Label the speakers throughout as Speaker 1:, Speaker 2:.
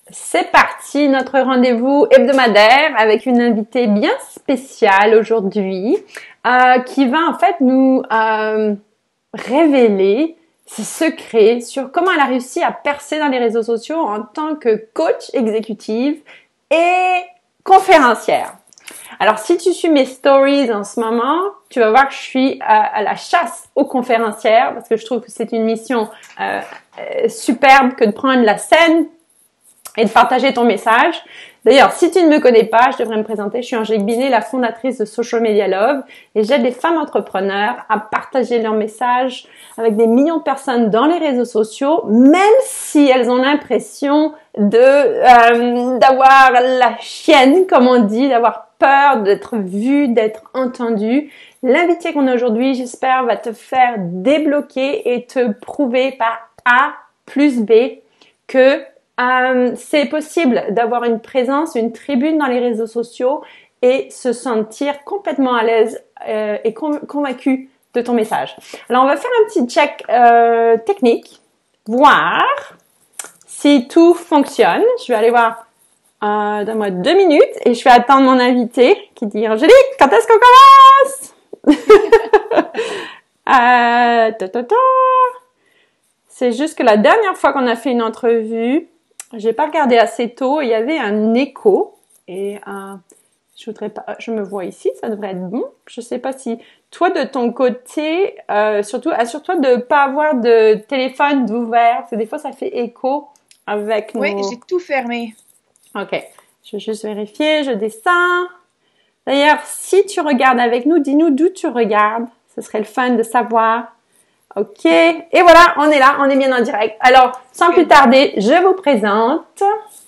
Speaker 1: C'est parti, notre rendez-vous hebdomadaire avec une invitée bien spéciale aujourd'hui qui va en fait nous révéler ses secrets sur comment elle a réussi à percer dans les réseaux sociaux en tant que coach exécutive et conférencière. Alors, si tu suis mes stories en ce moment, tu vas voir que je suis à la chasse aux conférencières parce que je trouve que c'est une mission superbe que de prendre la scène et de partager ton message. D'ailleurs, si tu ne me connais pas, je devrais me présenter. Je suis Angélique Binet, la fondatrice de Social Media Love et j'aide les femmes entrepreneurs à partager leur message avec des millions de personnes dans les réseaux sociaux, même si elles ont l'impression d'avoir la chienne, comme on dit, d'avoir peur d'être vue, d'être entendue. L'invité qu'on a aujourd'hui, j'espère, va te faire débloquer et te prouver par A plus B que c'est possible d'avoir une présence, une tribune dans les réseaux sociaux et se sentir complètement à l'aise et convaincu de ton message. Alors, on va faire un petit check technique, voir si tout fonctionne. Je vais aller voir, donne-moi 2 minutes et je vais attendre mon invité qui dit « Angélique, quand est-ce qu'on commence? » C'est juste que la dernière fois qu'on a fait une entrevue, j'ai pas regardé assez tôt, il y avait un écho et je me vois ici, ça devrait être bon. Je sais pas si toi de ton côté, surtout assure-toi de pas avoir de téléphone d'ouvert, parce que des fois ça fait écho avec nos...
Speaker 2: Oui, j'ai tout fermé.
Speaker 1: Ok, je vais juste vérifier, je descends. D'ailleurs, si tu regardes avec nous, dis-nous d'où tu regardes, ce serait le fun de savoir. Ok, et voilà, on est là, on est bien en direct. Alors, sans plus tarder, je vous présente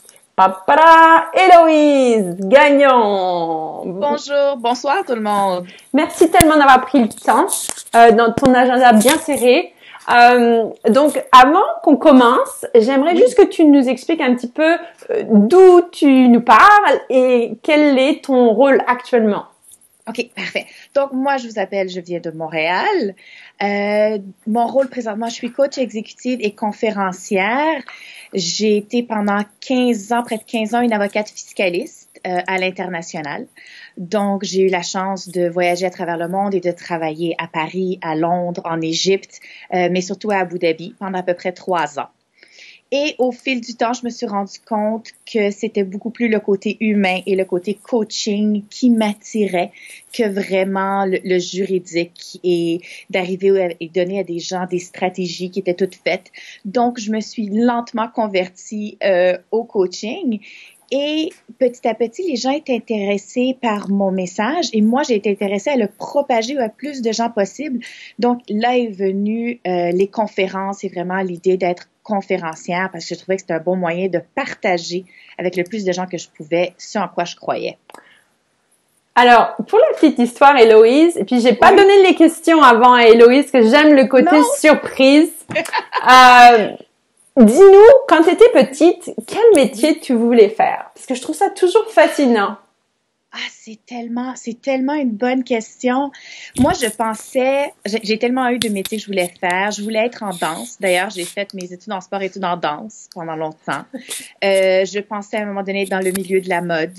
Speaker 1: Héloïse Gagnon.
Speaker 2: Bonjour, bonsoir tout le monde.
Speaker 1: Merci tellement d'avoir pris le temps dans ton agenda bien serré. Donc, avant qu'on commence, j'aimerais juste que tu nous expliques un petit peu d'où tu nous parles et quel est ton rôle actuellement.
Speaker 2: OK, parfait. Donc, moi, je viens de Montréal. Mon rôle présentement, je suis coach exécutive et conférencière. J'ai été pendant 15 ans, près de 15 ans, une avocate fiscaliste à l'international. Donc, j'ai eu la chance de voyager à travers le monde et de travailler à Paris, à Londres, en Égypte, mais surtout à Abu Dhabi pendant à peu près 3 ans. Et au fil du temps, je me suis rendu compte que c'était beaucoup plus le côté humain et le côté coaching qui m'attirait que vraiment le juridique et d'arriver et donner à des gens des stratégies qui étaient toutes faites. Donc, je me suis lentement convertie au coaching. Et petit à petit, les gens étaient intéressés par mon message et moi, j'ai été intéressée à le propager à plus de gens possible. Donc, là est venue les conférences et vraiment l'idée d'être conférencière parce que je trouvais que c'était un bon moyen de partager avec le plus de gens que je pouvais ce en quoi je croyais.
Speaker 1: Alors, pour la petite histoire, Héloïse, et puis j'ai pas donné les questions avant à Héloïse, parce que j'aime le côté surprise. Dis-nous, quand tu étais petite, quel métier tu voulais faire? Parce que je trouve ça toujours fascinant.
Speaker 2: Ah, c'est tellement une bonne question. Moi, j'ai tellement eu de métiers que je voulais faire. Je voulais être en danse. D'ailleurs, j'ai fait mes études en sport, études en danse pendant longtemps. Je pensais à un moment donné être dans le milieu de la mode.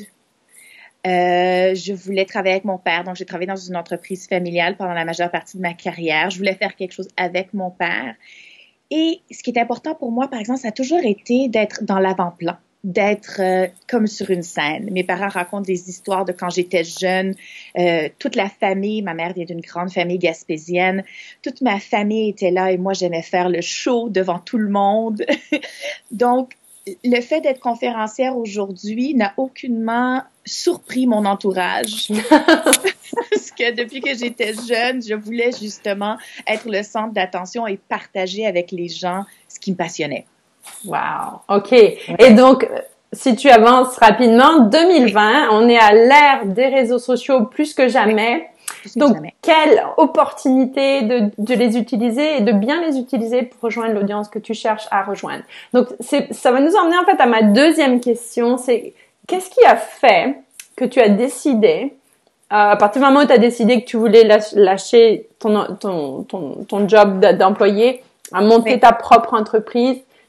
Speaker 2: Je voulais travailler avec mon père. Donc, j'ai travaillé dans une entreprise familiale pendant la majeure partie de ma carrière. Je voulais faire quelque chose avec mon père. Et ce qui est important pour moi, par exemple, ça a toujours été d'être dans l'avant-plan, d'être comme sur une scène. Mes parents racontent des histoires de quand j'étais jeune. Toute la famille, ma mère vient d'une grande famille gaspésienne, toute ma famille était là et moi, j'aimais faire le show devant tout le monde. Donc, le fait d'être conférencière aujourd'hui n'a aucunement surpris mon entourage. Parce que depuis que j'étais jeune, je voulais justement être le centre d'attention et partager avec les gens ce qui me passionnait.
Speaker 1: Wow, OK. Et donc, si tu avances rapidement, 2020, on est à l'ère des réseaux sociaux plus que jamais. Donc, quelle opportunité de les utiliser et de bien les utiliser pour rejoindre l'audience que tu cherches à rejoindre. Donc, ça va nous emmener en fait à ma deuxième question, c'est qu'est-ce qui a fait que tu as décidé, à partir du moment où tu as décidé que tu voulais lâcher ton job d'employé, à monter ta propre entreprise,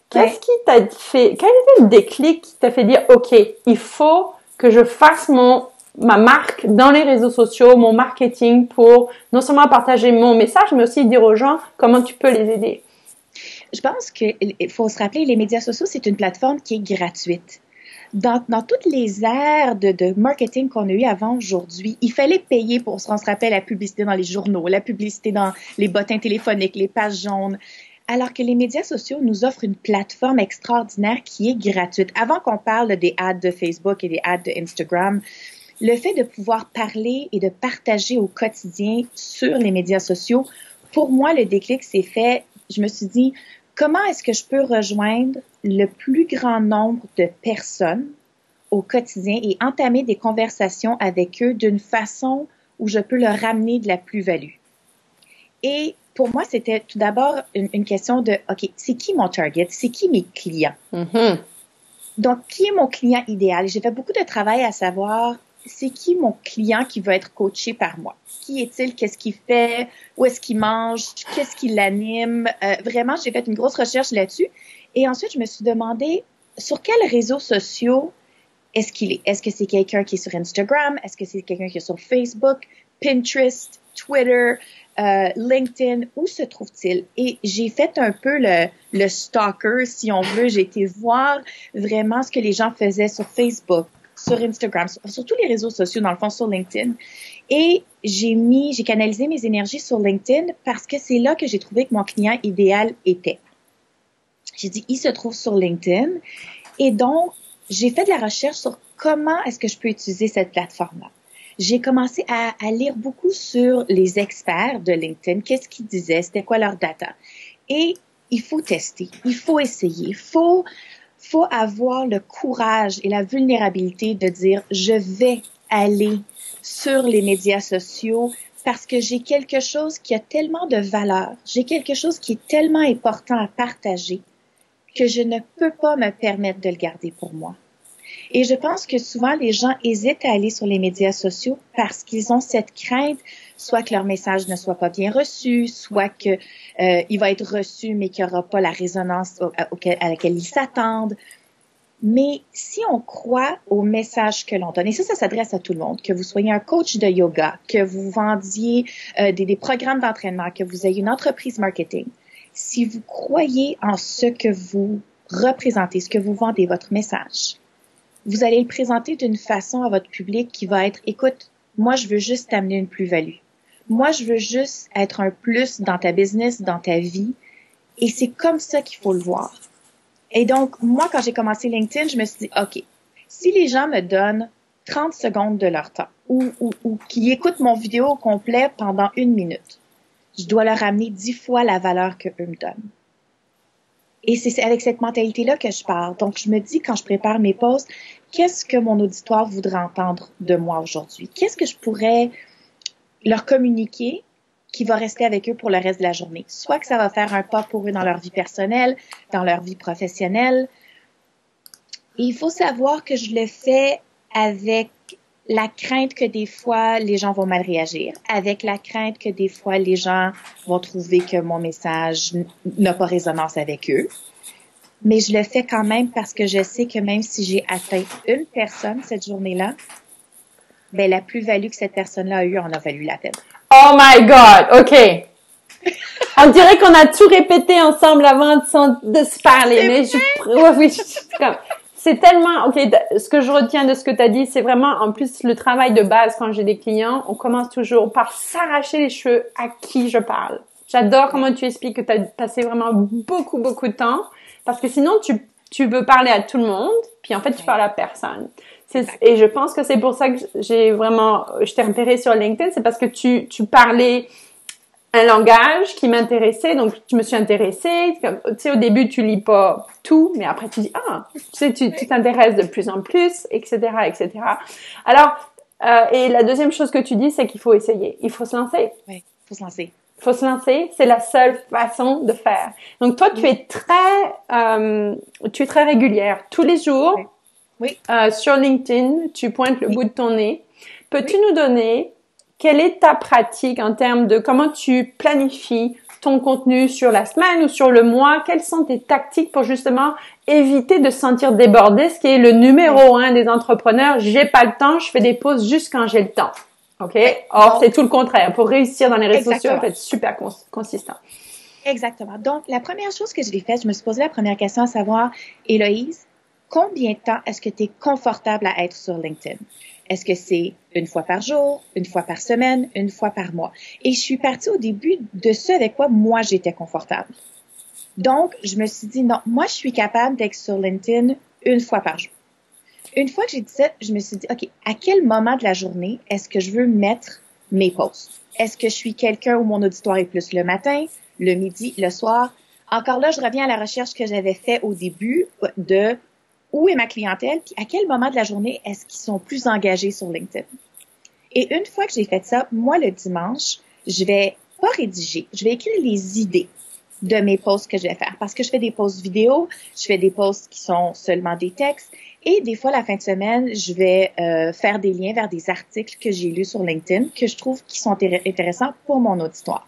Speaker 1: Qu'est-ce qui t'a fait, quel était le déclic qui t'a fait dire, OK, il faut que je fasse ma marque dans les réseaux sociaux, mon marketing pour non seulement partager mon message, mais aussi dire aux gens comment tu peux les aider?
Speaker 2: Je pense qu'il faut se rappeler, les médias sociaux, c'est une plateforme qui est gratuite. Dans toutes les ères de marketing qu'on a eu avant aujourd'hui, il fallait payer pour, on se rappelle, la publicité dans les journaux, la publicité dans les bottins téléphoniques, les pages jaunes. Alors que les médias sociaux nous offrent une plateforme extraordinaire qui est gratuite. Avant qu'on parle des ads de Facebook et des ads de Instagram, le fait de pouvoir parler et de partager au quotidien sur les médias sociaux, pour moi, le déclic s'est fait, je me suis dit, comment est-ce que je peux rejoindre le plus grand nombre de personnes au quotidien et entamer des conversations avec eux d'une façon où je peux leur ramener de la plus-value? Et pour moi, c'était tout d'abord une question de, OK, c'est qui mon target? C'est qui mes clients?
Speaker 1: Mm-hmm.
Speaker 2: Donc, qui est mon client idéal? J'ai fait beaucoup de travail à savoir, c'est qui mon client qui va être coaché par moi? Qui est-il? Qu'est-ce qu'il fait? Où est-ce qu'il mange? Qu'est-ce qui l'anime? Vraiment, j'ai fait une grosse recherche là-dessus. Et ensuite, je me suis demandé, sur quels réseaux sociaux est-ce qu'il est? Est-ce que c'est quelqu'un qui est sur Instagram? Est-ce que c'est quelqu'un qui est sur Facebook, Pinterest, Twitter, LinkedIn? Où se trouve-t-il? Et j'ai fait un peu le stalker, si on veut. J'ai été voir vraiment ce que les gens faisaient sur Facebook, sur Instagram, sur tous les réseaux sociaux, dans le fond, sur LinkedIn. Et j'ai canalisé mes énergies sur LinkedIn parce que c'est là que j'ai trouvé que mon client idéal était. J'ai dit, il se trouve sur LinkedIn. Et donc, j'ai fait de la recherche sur comment est-ce que je peux utiliser cette plateforme-là. J'ai commencé à lire beaucoup sur les experts de LinkedIn, qu'est-ce qu'ils disaient, c'était quoi leur data. Et il faut tester, il faut essayer, il faut avoir le courage et la vulnérabilité de dire, je vais aller sur les médias sociaux parce que j'ai quelque chose qui a tellement de valeur, j'ai quelque chose qui est tellement important à partager que je ne peux pas me permettre de le garder pour moi. Et je pense que souvent, les gens hésitent à aller sur les médias sociaux parce qu'ils ont cette crainte, soit que leur message ne soit pas bien reçu, soit que il va être reçu, mais qu'il n'y aura pas la résonance à laquelle ils s'attendent. Mais si on croit au message que l'on donne, et ça s'adresse à tout le monde, que vous soyez un coach de yoga, que vous vendiez des programmes d'entraînement, que vous ayez une entreprise marketing, si vous croyez en ce que vous représentez, ce que vous vendez, votre message, vous allez le présenter d'une façon à votre public qui va être, écoute, moi, je veux juste t'amener une plus-value. Moi, je veux juste être un plus dans ta business, dans ta vie. Et c'est comme ça qu'il faut le voir. Et donc, moi, quand j'ai commencé LinkedIn, je me suis dit, OK, si les gens me donnent 30 secondes de leur temps ou qui écoutent mon vidéo au complet pendant 1 minute, je dois leur amener 10 fois la valeur qu'eux me donnent. Et c'est avec cette mentalité-là que je parle. Donc, je me dis, quand je prépare mes posts, qu'est-ce que mon auditoire voudrait entendre de moi aujourd'hui? Qu'est-ce que je pourrais leur communiquer qui va rester avec eux pour le reste de la journée? Soit que ça va faire un pas pour eux dans leur vie personnelle, dans leur vie professionnelle. Et il faut savoir que je le fais avec la crainte que des fois, les gens vont mal réagir, avec la crainte que des fois, les gens vont trouver que mon message n'a pas résonance avec eux. Mais je le fais quand même parce que je sais que même si j'ai atteint une personne cette journée-là, ben la plus-value que cette personne-là a eue en a valu la peine.
Speaker 1: Oh my God! OK. On dirait qu'on a tout répété ensemble avant de se parler. Mais c'est tellement, OK, ce que je retiens de ce que tu as dit, c'est vraiment, en plus, le travail de base quand j'ai des clients, on commence toujours par s'arracher les cheveux à qui je parle. J'adore comment tu expliques que tu as passé vraiment beaucoup, beaucoup de temps, parce que sinon, tu veux parler à tout le monde, puis en fait, tu parles à personne. Et je pense que c'est pour ça que je t'ai repéré sur LinkedIn, c'est parce que tu parlais un langage qui m'intéressait, donc je me suis intéressée. Tu sais, au début, tu lis pas tout, mais après, tu dis, tu t'intéresses de plus en plus, etc., etc. Alors, et la deuxième chose que tu dis, c'est qu'il faut essayer. Il faut se lancer.
Speaker 2: Oui, il faut se lancer.
Speaker 1: Il faut se lancer. C'est la seule façon de faire. Donc, toi, tu es très régulière. Tous les jours,
Speaker 2: oui.
Speaker 1: Sur LinkedIn, tu pointes le bout de ton nez. Peux-tu nous donner quelle est ta pratique en termes de comment tu planifies ton contenu sur la semaine ou sur le mois? Quelles sont tes tactiques pour justement éviter de se sentir débordé, ce qui est le numéro 1 des entrepreneurs? J'ai pas le temps, je fais des pauses juste quand j'ai le temps. OK? Or, c'est tout le contraire. Pour réussir dans les réseaux sociaux, il faut être super consistant.
Speaker 2: Exactement. Donc, la première chose que j'ai faite, je me suis posé la première question à savoir, Héloïse, combien de temps est-ce que tu es confortable à être sur LinkedIn? Est-ce que c'est une fois par jour, une fois par semaine, une fois par mois? Et je suis partie au début de ce avec quoi moi j'étais confortable. Donc, je me suis dit, non, moi je suis capable d'être sur LinkedIn une fois par jour. Une fois que j'ai dit ça, je me suis dit, OK, à quel moment de la journée est-ce que je veux mettre mes posts? Est-ce que je suis quelqu'un où mon auditoire est plus le matin, le midi, le soir? Encore là, je reviens à la recherche que j'avais fait au début de où est ma clientèle, puis à quel moment de la journée est-ce qu'ils sont plus engagés sur LinkedIn. Et une fois que j'ai fait ça, moi, le dimanche, je vais pas rédiger, je vais écrire les idées de mes posts que je vais faire. Parce que je fais des posts vidéo, je fais des posts qui sont seulement des textes, et des fois, la fin de semaine, je vais faire des liens vers des articles que j'ai lus sur LinkedIn, que je trouve qui sont intéressants pour mon auditoire.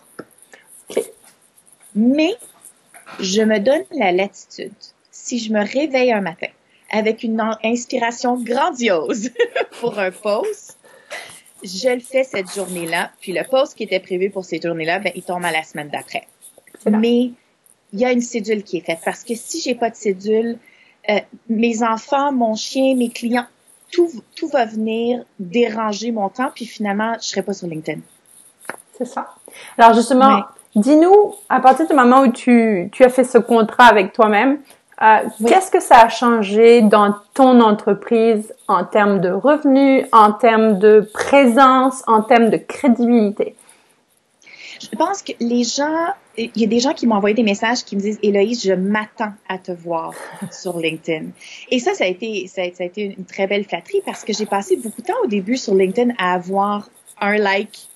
Speaker 2: Mais, je me donne la latitude. Si je me réveille un matin avec une inspiration grandiose pour un post, je le fais cette journée-là, puis le post qui était prévu pour cette journée-là, ben, il tombe à la semaine d'après. Mais il y a une cédule qui est faite, parce que si j'ai pas de cédule, mes enfants, mon chien, mes clients, tout va venir déranger mon temps, puis finalement, je serai pas sur LinkedIn.
Speaker 1: C'est ça. Alors justement, dis-nous, à partir du moment où tu as fait ce contrat avec toi-même, qu'est-ce que ça a changé dans ton entreprise en termes de revenus, en termes de présence, en termes de crédibilité?
Speaker 2: Je pense que les gens, il y a des gens qui m'ont envoyé des messages qui me disent, Héloïse, je m'attends à te voir sur LinkedIn. Et ça a été une très belle flatterie parce que j'ai passé beaucoup de temps au début sur LinkedIn à avoir un like,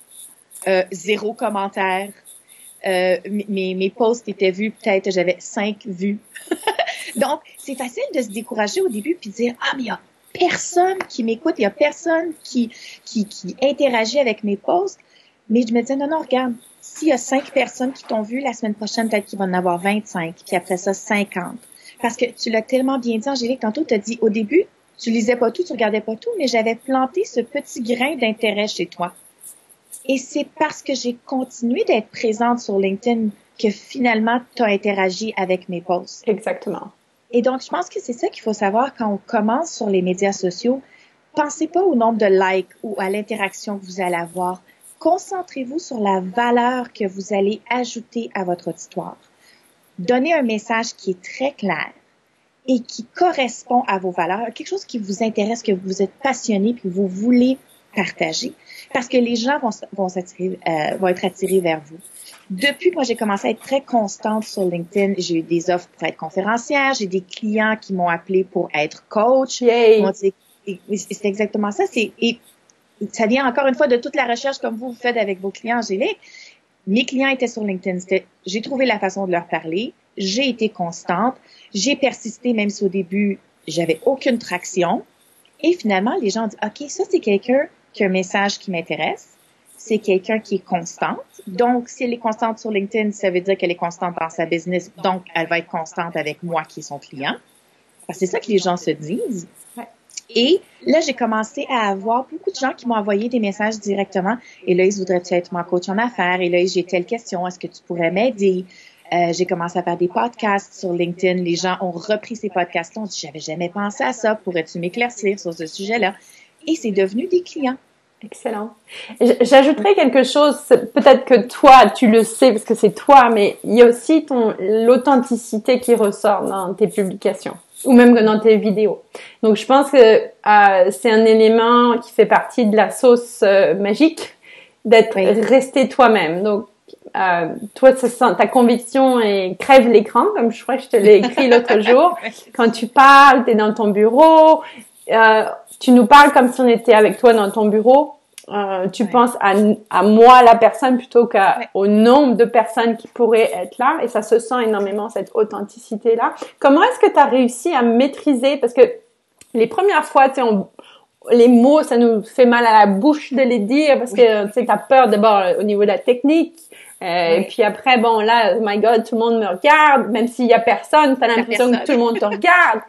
Speaker 2: 0 commentaire. Mes posts étaient vus, peut-être j'avais 5 vues. Donc, c'est facile de se décourager au début puis de dire, ah, mais il y a personne qui m'écoute, il y a personne qui interagit avec mes posts. Mais je me disais, non, regarde, s'il y a 5 personnes qui t'ont vu, la semaine prochaine, peut-être qu'il va en avoir 25, puis après ça, 50. Parce que tu l'as tellement bien dit, Angélique, tantôt, tu as dit, au début, tu lisais pas tout, tu regardais pas tout, mais j'avais planté ce petit grain d'intérêt chez toi. Et c'est parce que j'ai continué d'être présente sur LinkedIn que finalement, tu as interagi avec mes posts.
Speaker 1: Exactement.
Speaker 2: Et donc, je pense que c'est ça qu'il faut savoir quand on commence sur les médias sociaux. Pensez pas au nombre de likes ou à l'interaction que vous allez avoir. Concentrez-vous sur la valeur que vous allez ajouter à votre auditoire. Donnez un message qui est très clair et qui correspond à vos valeurs, quelque chose qui vous intéresse, que vous êtes passionné puis vous voulez partager, parce que les gens vont être attirés vers vous. Depuis que moi j'ai commencé à être très constante sur LinkedIn, j'ai eu des offres pour être conférencière, j'ai des clients qui m'ont appelé pour être coach.
Speaker 1: Yay!
Speaker 2: C'est exactement ça. Et ça vient encore une fois de toute la recherche comme vous faites avec vos clients, Angélique. Mes clients étaient sur LinkedIn. J'ai trouvé la façon de leur parler. J'ai été constante. J'ai persisté, même si au début, j'avais aucune traction. Et finalement, les gens ont dit, OK, ça, c'est quelqu'un qui a un message qui m'intéresse. C'est quelqu'un qui est constante. Donc, si elle est constante sur LinkedIn, ça veut dire qu'elle est constante dans sa business. Donc, elle va être constante avec moi qui est son client. Parce que c'est ça que les gens se disent.
Speaker 1: Ouais.
Speaker 2: Et là, j'ai commencé à avoir beaucoup de gens qui m'ont envoyé des messages directement. Héloïse, voudrais-tu être mon coach en affaires? Héloïse, j'ai telle question. Est-ce que tu pourrais m'aider? J'ai commencé à faire des podcasts sur LinkedIn. Les gens ont repris ces podcasts-là. On dit, j'avais jamais pensé à ça. Pourrais-tu m'éclaircir sur ce sujet-là? Et c'est devenu des clients.
Speaker 1: Excellent. J'ajouterais quelque chose, peut-être que toi, tu le sais parce que c'est toi, mais il y a aussi l'authenticité qui ressort dans tes publications ou même dans tes vidéos. Donc, je pense que c'est un élément qui fait partie de la sauce magique d'être resté toi-même. Donc, toi, ta conviction crève l'écran, comme je crois que je te l'ai écrit l'autre jour. Quand tu parles, t'es dans ton bureau, tu nous parles comme si on était avec toi dans ton bureau. Tu penses à moi, la personne, plutôt qu'au nombre de personnes qui pourraient être là. Et ça se sent énormément, cette authenticité-là. Comment est-ce que tu as réussi à maîtriser? Parce que les premières fois, tu sais, les mots, ça nous fait mal à la bouche de les dire parce que tu sais, t'as peur d'abord au niveau de la technique. Et puis après, bon, là, oh my God, tout le monde me regarde, même s'il y a personne, t'as l'impression que tout le monde te regarde.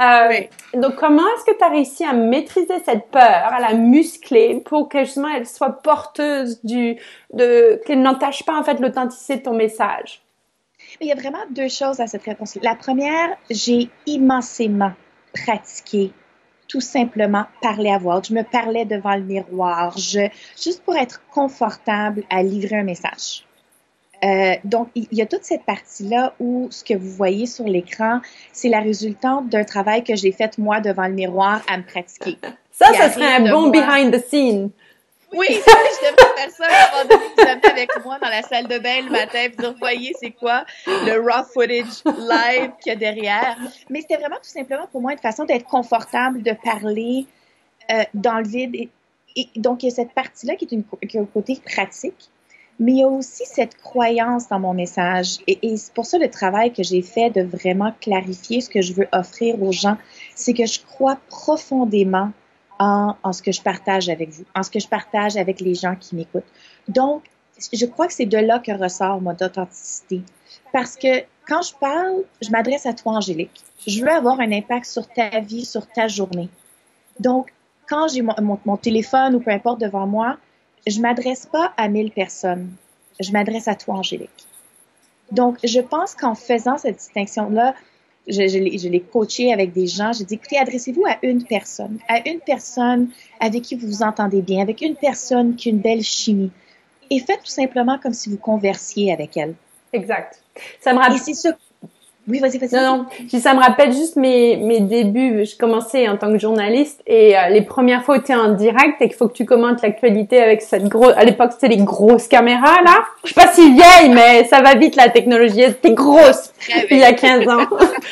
Speaker 1: Donc, comment est-ce que tu as réussi à maîtriser cette peur, à la muscler pour que justement elle soit porteuse qu'elle n'entache pas en fait l'authenticité de ton message?
Speaker 2: Il y a vraiment deux choses à cette réponse. La première, j'ai immensément pratiqué tout simplement parler à voix haute. Je me parlais devant le miroir, juste pour être confortable à livrer un message. Donc, il y a toute cette partie-là où ce que vous voyez sur l'écran, c'est la résultante d'un travail que j'ai fait moi devant le miroir à me pratiquer.
Speaker 1: Ça serait un bon behind the scene.
Speaker 2: Oui, je devrais faire ça. À un moment donné, vous amenez avec moi dans la salle de bain le matin et dire, voyez, c'est quoi le raw footage live qu'il y a derrière. Mais c'était vraiment tout simplement pour moi une façon d'être confortable, de parler dans le vide. Et donc, il y a cette partie-là qui est un côté pratique. Mais il y a aussi cette croyance dans mon message. Et c'est pour ça le travail que j'ai fait de vraiment clarifier ce que je veux offrir aux gens, c'est que je crois profondément en ce que je partage avec vous, en ce que je partage avec les gens qui m'écoutent. Donc, je crois que c'est de là que ressort mon authenticité. Parce que quand je parle, je m'adresse à toi, Angélique. Je veux avoir un impact sur ta vie, sur ta journée. Donc, quand j'ai mon téléphone ou peu importe devant moi, je m'adresse pas à 1000 personnes. Je m'adresse à toi, Angélique. Donc, je pense qu'en faisant cette distinction-là, je l'ai coaché avec des gens. J'ai dit, écoutez, adressez-vous à une personne avec qui vous vous entendez bien, avec une personne qui a une belle chimie. Et faites tout simplement comme si vous conversiez avec elle.
Speaker 1: Exact. Ça me rappelle.
Speaker 2: Et c'est ça. Oui, vas-y.
Speaker 1: Non, ça me rappelle juste mes débuts. Je commençais en tant que journaliste et les premières fois où tu es en direct et qu'il faut que tu commentes l'actualité avec à l'époque c'était les grosses caméras là. Je suis pas si vieille mais ça va vite la technologie. C'était grosse il y a 15 ans.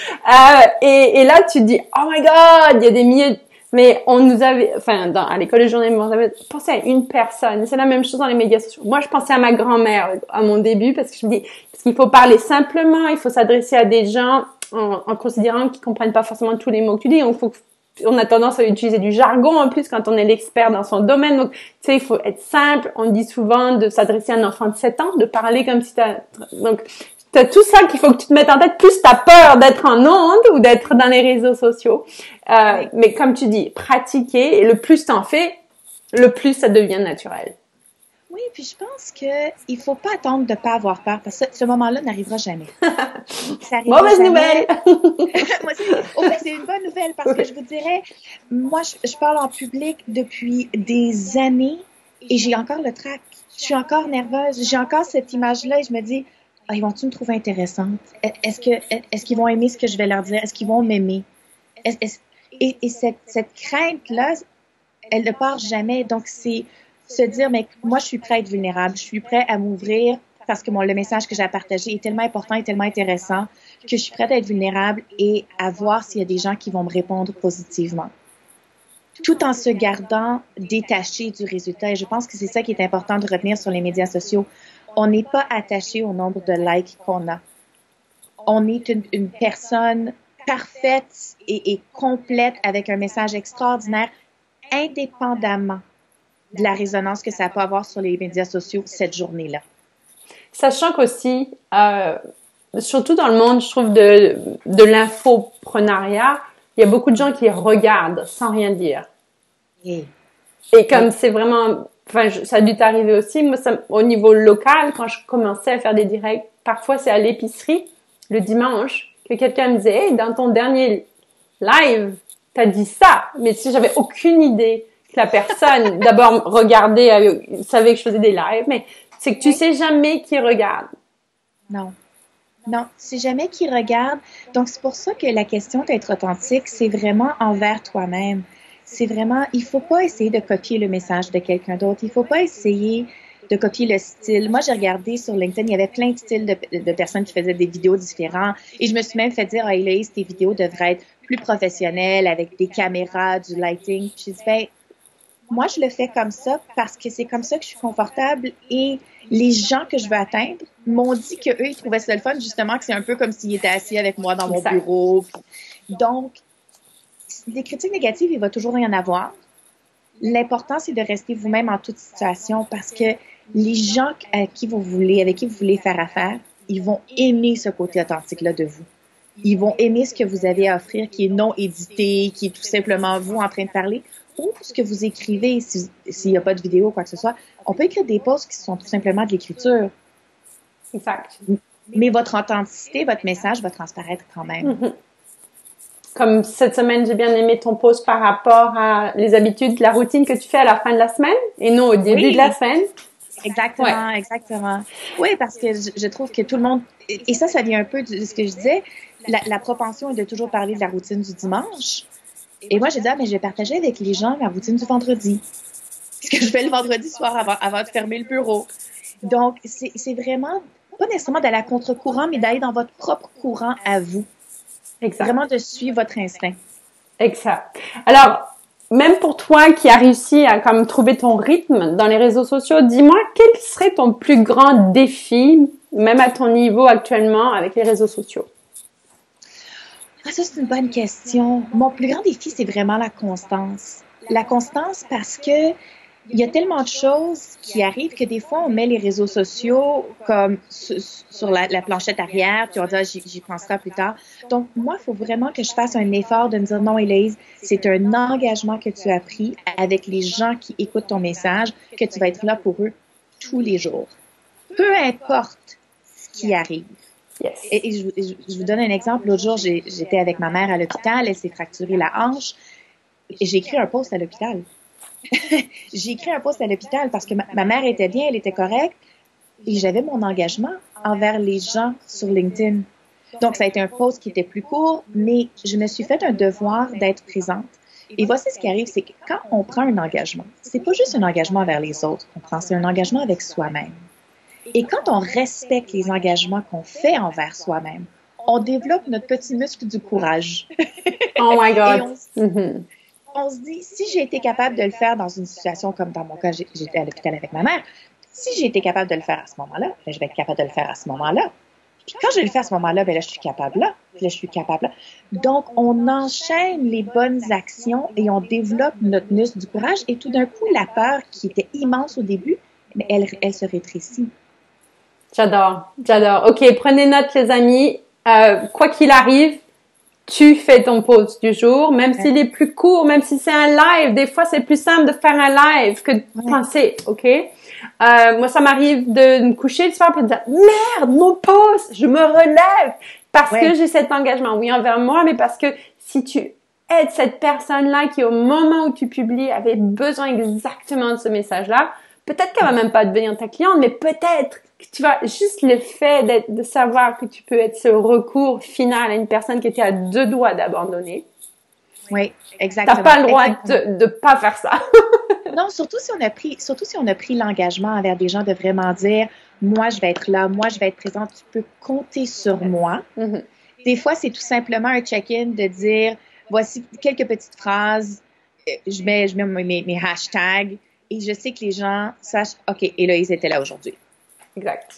Speaker 1: Et là tu te dis oh my God, il y a des milliers. Mais on nous avait, à l'école de journalisme, on avait pensé à une personne. C'est la même chose dans les médias sociaux. Moi, je pensais à ma grand-mère à mon début parce que je me dis, parce qu'il faut parler simplement, il faut s'adresser à des gens en considérant qu'ils comprennent pas forcément tous les mots que tu dis. Donc, on a tendance à utiliser du jargon en plus quand on est l'expert dans son domaine. Donc, tu sais, il faut être simple. On dit souvent de s'adresser à un enfant de 7 ans, de parler comme si donc, t'as tout ça qu'il faut que tu te mettes en tête, plus t'as peur d'être en ondes ou d'être dans les réseaux sociaux. Oui. Mais comme tu dis, pratiquer, et le plus t'en fais, le plus ça devient naturel.
Speaker 2: Oui, puis je pense qu'il faut pas attendre de pas avoir peur, parce que ce moment-là n'arrivera jamais.
Speaker 1: Mauvaise nouvelle!
Speaker 2: Moi, c'est une bonne nouvelle, parce que je vous dirais, moi, je parle en public depuis des années, et j'ai encore le trac. Je suis encore nerveuse, j'ai encore cette image-là, et je me dis, ils vont-tu me trouver intéressante? Est-ce qu'ils vont aimer ce que je vais leur dire? Est-ce qu'ils vont m'aimer? Et cette crainte-là, elle ne part jamais. Donc, c'est se dire, mais moi, je suis prêt à être vulnérable. Je suis prêt à m'ouvrir parce que le message que j'ai à partager est tellement important et tellement intéressant que je suis prête à être vulnérable et à voir s'il y a des gens qui vont me répondre positivement. Tout en se gardant détaché du résultat. Et je pense que c'est ça qui est important de retenir sur les médias sociaux. On n'est pas attaché au nombre de likes qu'on a. On est une personne parfaite et complète avec un message extraordinaire, indépendamment de la résonance que ça peut avoir sur les médias sociaux cette journée-là.
Speaker 1: Sachant qu'aussi, surtout dans le monde, je trouve, de l'infoprenariat, il y a beaucoup de gens qui regardent sans rien dire. Et comme c'est vraiment... ça a dû t'arriver aussi. Moi, au niveau local, quand je commençais à faire des directs, parfois c'est à l'épicerie, le dimanche, que quelqu'un me disait, hey, dans ton dernier live, t'as dit ça. Mais si j'avais aucune idée que la personne, d'abord, regardait, savait que je faisais des lives, mais c'est que tu sais jamais qui regarde.
Speaker 2: Non, tu sais jamais qui regarde. Donc, c'est pour ça que la question d'être authentique, c'est vraiment envers toi-même. C'est vraiment, il faut pas essayer de copier le message de quelqu'un d'autre. Il faut pas essayer de copier le style. Moi, j'ai regardé sur LinkedIn, il y avait plein de styles de personnes qui faisaient des vidéos différentes. Et je me suis même fait dire, Héloïse, tes vidéos devraient être plus professionnelles, avec des caméras, du lighting. Puis je dis, moi, je le fais comme ça parce que c'est comme ça que je suis confortable. Et les gens que je veux atteindre m'ont dit qu'eux, ils trouvaient ça le fun, justement, que c'est un peu comme s'ils étaient assis avec moi dans mon bureau. Donc, des critiques négatives, il va toujours y en avoir. L'important, c'est de rester vous-même en toute situation parce que les gens avec qui vous voulez faire affaire, ils vont aimer ce côté authentique-là de vous. Ils vont aimer ce que vous avez à offrir, qui est non édité, qui est tout simplement vous en train de parler, ou ce que vous écrivez, s'il n'y a pas de vidéo ou quoi que ce soit. On peut écrire des posts qui sont tout simplement de l'écriture.
Speaker 1: Exact.
Speaker 2: Mais votre authenticité, votre message va transparaître quand même.
Speaker 1: Mm-hmm. Comme cette semaine, j'ai bien aimé ton post par rapport à les habitudes, la routine que tu fais à la fin de la semaine et non au début de la semaine.
Speaker 2: Exactement, exactement. Oui, parce que je trouve que tout le monde, et ça vient un peu de ce que je disais, la propension est de toujours parler de la routine du dimanche. Et moi, j'ai dit, mais je vais partager avec les gens ma routine du vendredi. Ce que je fais le vendredi soir avant de fermer le bureau. Donc, c'est vraiment, pas nécessairement d'aller à contre-courant, mais d'aller dans votre propre courant à vous.
Speaker 1: Exact.
Speaker 2: Vraiment de suivre votre instinct.
Speaker 1: Exact. Alors, même pour toi qui as réussi à comme trouver ton rythme dans les réseaux sociaux, dis-moi, quel serait ton plus grand défi, même à ton niveau actuellement, avec les réseaux sociaux?
Speaker 2: Ah, ça, c'est une bonne question. Mon plus grand défi, c'est vraiment la constance. La constance parce que il y a tellement de choses qui arrivent que des fois, on met les réseaux sociaux comme sur la planchette arrière, puis on dit, j'y penserai plus tard. Donc, moi, il faut vraiment que je fasse un effort de me dire, non, Héloïse, c'est un engagement que tu as pris avec les gens qui écoutent ton message, que tu vas être là pour eux tous les jours. Peu importe ce qui arrive.
Speaker 1: Yes.
Speaker 2: Et je vous donne un exemple. L'autre jour, j'étais avec ma mère à l'hôpital, elle s'est fracturée la hanche, et j'ai écrit un post à l'hôpital. J'ai écrit un post à l'hôpital parce que ma mère était bien, elle était correcte, et j'avais mon engagement envers les gens sur LinkedIn. Donc, ça a été un post qui était plus court, mais je me suis fait un devoir d'être présente. Et voici ce qui arrive, c'est que quand on prend un engagement, c'est pas juste un engagement envers les autres qu'on prend, c'est un engagement avec soi-même. Et quand on respecte les engagements qu'on fait envers soi-même, on développe notre petit muscle du courage.
Speaker 1: Oh my God!
Speaker 2: On se dit, si j'ai été capable de le faire dans une situation comme dans mon cas, j'étais à l'hôpital avec ma mère, si j'ai été capable de le faire à ce moment-là, ben, je vais être capable de le faire à ce moment-là. Puis quand je le fais à ce moment-là, ben là, je suis capable là. Puis là, je suis capable là. Donc, on enchaîne les bonnes actions et on développe notre muscle du courage. Et tout d'un coup, la peur qui était immense au début, mais elle se rétrécit.
Speaker 1: J'adore. OK, prenez note, les amis. Quoi qu'il arrive, tu fais ton post du jour, même s'il est plus court, même si c'est un live. Des fois, c'est plus simple de faire un live que de penser, OK? Moi, ça m'arrive de me coucher le soir et de dire, merde, mon post, je me relève parce que j'ai cet engagement, oui, envers moi, mais parce que si tu aides cette personne-là qui, au moment où tu publies, avait besoin exactement de ce message-là, peut-être qu'elle va même pas devenir ta cliente, mais peut-être que tu vas juste le fait de savoir que tu peux être ce recours final à une personne qui était à 2 doigts d'abandonner.
Speaker 2: Oui, exactement.
Speaker 1: T'as pas le droit de pas faire ça.
Speaker 2: Non, surtout si on a pris l'engagement envers des gens de vraiment dire, moi, je vais être là, moi, je vais être présente, tu peux compter sur moi.
Speaker 1: Mm-hmm.
Speaker 2: Des fois, c'est tout simplement un check-in de dire, voici quelques petites phrases, je mets mes hashtags, et je sais que les gens sachent, OK, Héloïse était là aujourd'hui.
Speaker 1: Exact.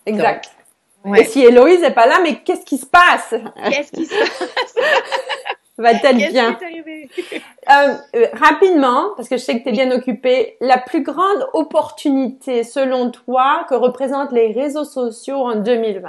Speaker 2: Donc,
Speaker 1: Et si Héloïse n'est pas là, mais qu'est-ce qui se passe?
Speaker 2: Qu'est-ce qui se passe?
Speaker 1: Va-t-elle bien?
Speaker 2: Qu'est-ce qui est
Speaker 1: arrivé? Rapidement, parce que je sais que tu es bien occupée, la plus grande opportunité, selon toi, que représentent les réseaux sociaux en 2020?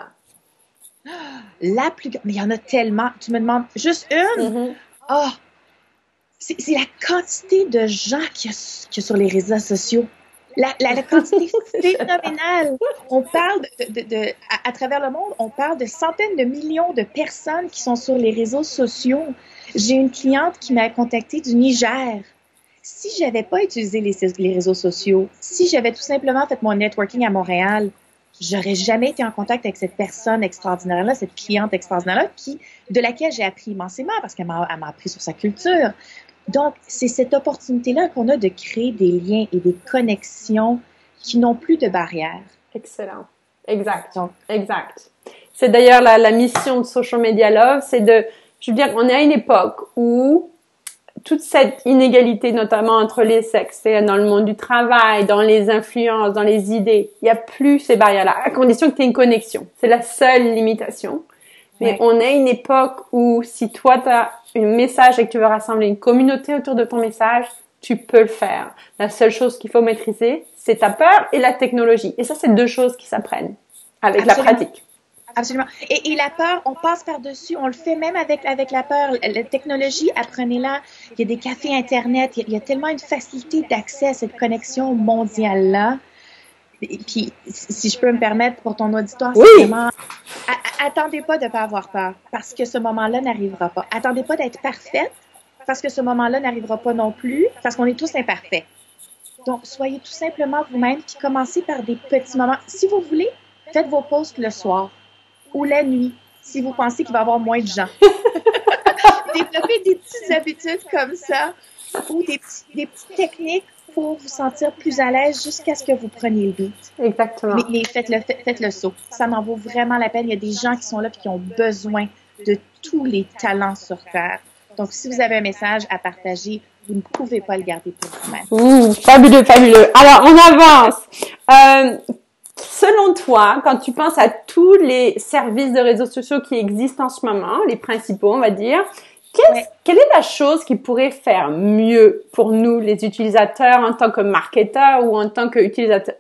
Speaker 2: La plus grande, mais il y en a tellement. Tu me demandes juste une?
Speaker 1: Mm-hmm.
Speaker 2: Oh, c'est la quantité de gens qu'il y a sur les réseaux sociaux. La quantité phénoménale. On parle à travers le monde, on parle de centaines de millions de personnes qui sont sur les réseaux sociaux. J'ai une cliente qui m'a contactée du Niger. Si j'avais pas utilisé les réseaux sociaux, si j'avais tout simplement fait mon networking à Montréal, j'aurais jamais été en contact avec cette personne extraordinaire-là, cette cliente extraordinaire-là, de laquelle j'ai appris immensément parce qu'elle m'a appris sur sa culture. Donc, c'est cette opportunité-là qu'on a de créer des liens et des connexions qui n'ont plus de barrières.
Speaker 1: Excellent. Exact. C'est d'ailleurs la mission de Social Media Love, je veux dire, on est à une époque où toute cette inégalité, notamment entre les sexes, dans le monde du travail, dans les influences, dans les idées, il n'y a plus ces barrières-là, à condition que tu aies une connexion. C'est la seule limitation. Mais on est à une époque où si toi, tu as un message et que tu veux rassembler une communauté autour de ton message, tu peux le faire. La seule chose qu'il faut maîtriser, c'est ta peur et la technologie. Et ça, c'est deux choses qui s'apprennent avec
Speaker 2: Absolument.
Speaker 1: la pratique.
Speaker 2: Absolument. Et la peur, on passe par-dessus, on le fait même avec la peur. La technologie, apprenez-la. Il y a des cafés Internet, il y a tellement une facilité d'accès à cette connexion mondiale-là. Et puis, si je peux me permettre pour ton auditoire,
Speaker 1: oui.
Speaker 2: C'est vraiment... Attendez pas de ne pas avoir peur, parce que ce moment-là n'arrivera pas. Attendez pas d'être parfaite, parce que ce moment-là n'arrivera pas non plus, parce qu'on est tous imparfaits. Donc, soyez tout simplement vous-même, puis commencez par des petits moments. Si vous voulez, faites vos posts le soir ou la nuit, si vous pensez qu'il va y avoir moins de gens. Développez des petites habitudes comme ça, ou des petites techniques pour vous sentir plus à l'aise jusqu'à ce que vous preniez le beat.
Speaker 1: Exactement.
Speaker 2: Mais faites le saut. Ça en vaut vraiment la peine. Il y a des gens qui sont là et qui ont besoin de tous les talents sur Terre. Donc, si vous avez un message à partager, vous ne pouvez pas le garder pour vous-même.
Speaker 1: Fabuleux, fabuleux. Alors, on avance. Selon toi, quand tu penses à tous les services de réseaux sociaux qui existent en ce moment, les principaux, on va dire, quelle est la chose qui pourrait faire mieux pour nous, les utilisateurs, en tant que marketeurs ou en tant qu'utilisateurs